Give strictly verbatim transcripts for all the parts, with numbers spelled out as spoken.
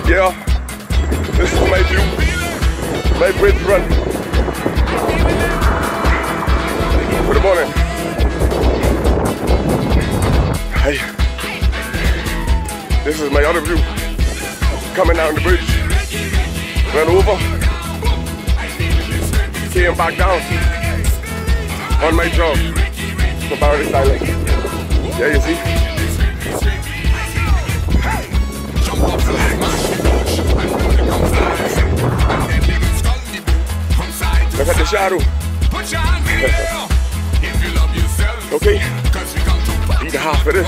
Yeah, this is my view, my bridge run for the morning. Hey, this is my other view, coming down the bridge, ran over, came back down on my job for Paradise Island. Yeah, you see? Look at the shadow. Okay, eat half of this.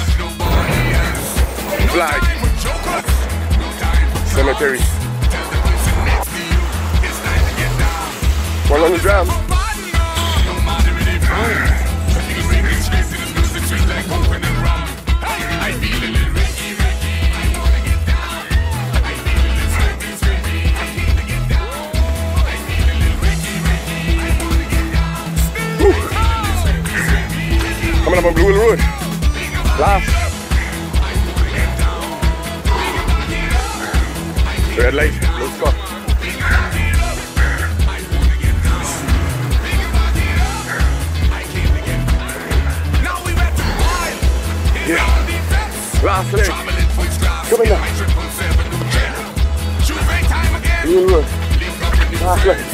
Flag. Cemetery. one hundred grams. Coming up on Blue Hill Road. Last. Red light. No stop. Yeah. Last leg. Coming down. Blue Hill Road. Last leg.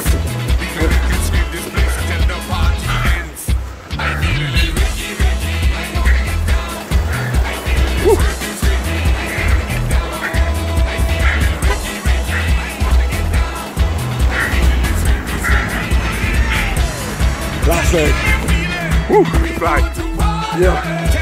Woo. Last leg. Woo. Fly. Yeah.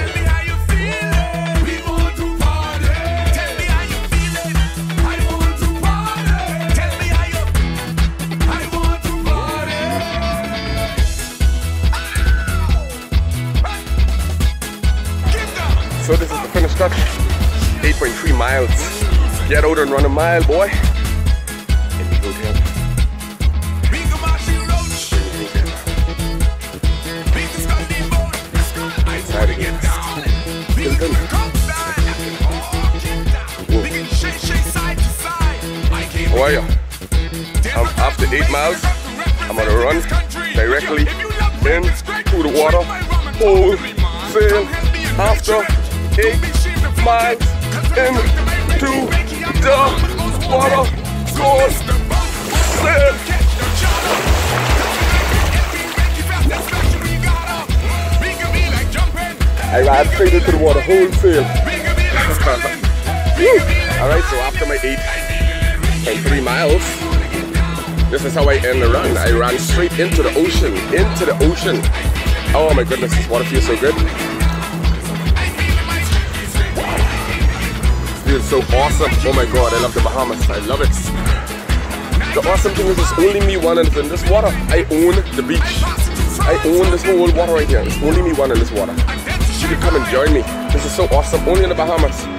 So this is the finish touch, eight point three miles. Get out and run a mile, boy. And we go down. Side again. Still good. How are you? Um, after eight miles, I'm gonna run directly into the water. Whole sail after eight miles into the water, goes sail. I ran straight into the water, wholesale. Alright, so after my eight point three miles, this is how I end the run. I ran straight into the ocean, into the ocean. Oh my goodness, this water feels so good. Feels so awesome. Oh my god, I love the Bahamas. I love it. The awesome thing is it's only me one in this water. I own the beach. I own this whole water right here. It's only me one in this water. You can come and join me. This is so awesome. Only in the Bahamas.